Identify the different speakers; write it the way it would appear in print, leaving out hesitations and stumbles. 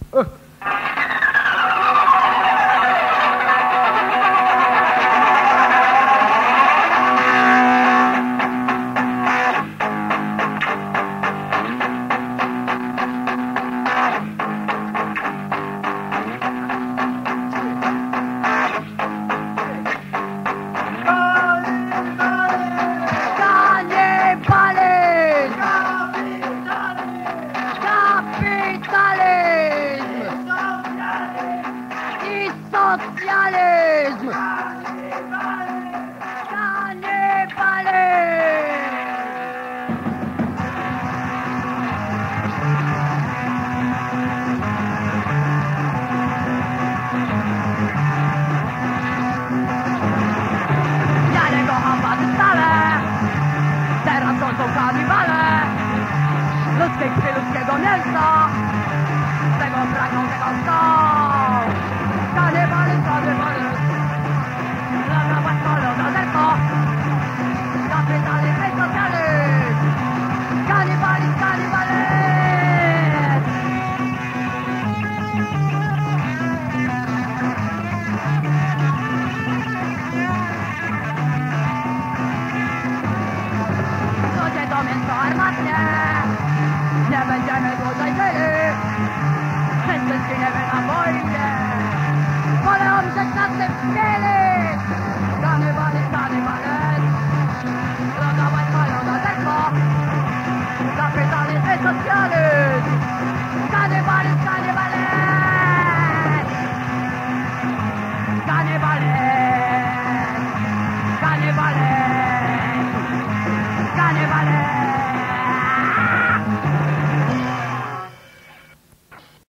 Speaker 1: Socjalizm! Ja nie kocham was wcale, teraz to są kanibale. Ludzkiej krwi, ludzkiego mięsa, tego pragną, tego chcą. Kanibalizm, kanibalizm, lada łatwo, lada zerko. Kapitalizm i socjalizm, kanibalizm, kanibalizm. Ludzie to mięso armatnie, nie będziemy dłużej żyli. Wszyscy zginiemy na wojnie, wolę umrzeć na tym chwili.